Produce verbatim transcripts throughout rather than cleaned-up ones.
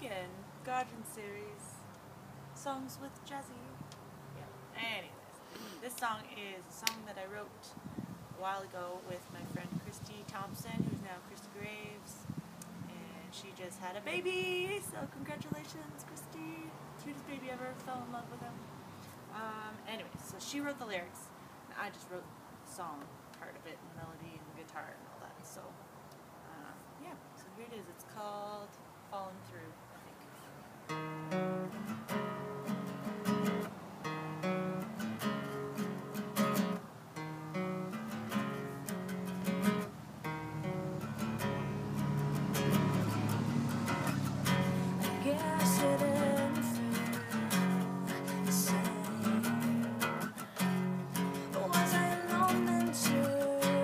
again, Garden series, songs with Jazzy. Yeah. Anyways, this song is a song that I wrote a while ago with my friend Kristie Thompson, who's now Kristie Graves, and she just had a baby. So congratulations, Kristie! Sweetest baby ever. Fell in love with him. Um. Anyways, so she wrote the lyrics, and I just wrote the song part of it, and the melody and the guitar and all that. So. Yeah, so here it is. It's called Falling Through, I think. I guess it didn't feel the same. Was I alone meant to?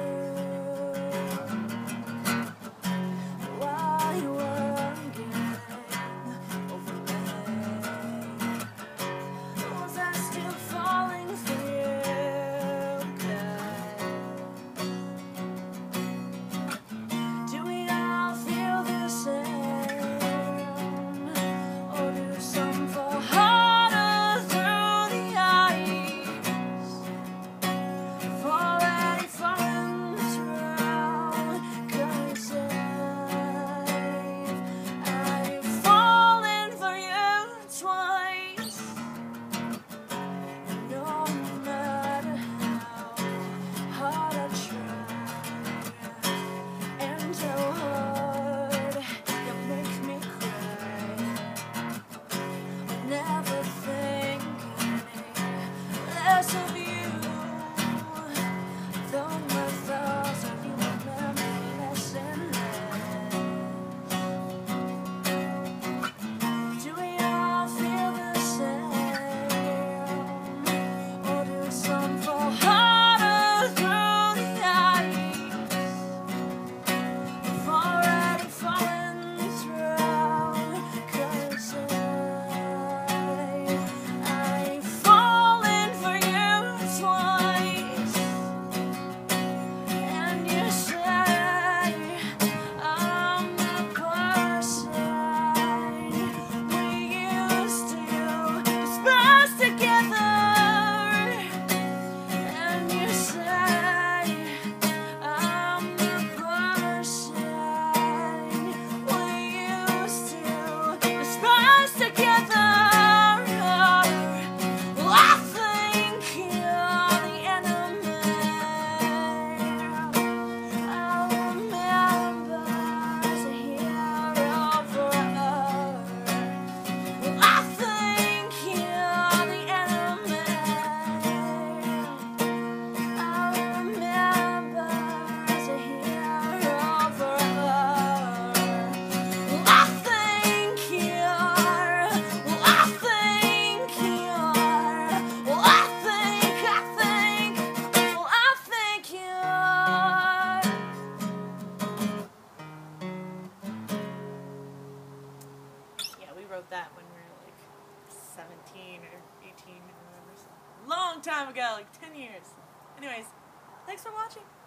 That when we were like seventeen or eighteen or whatever, so long time ago, like ten years. Anyways, thanks for watching.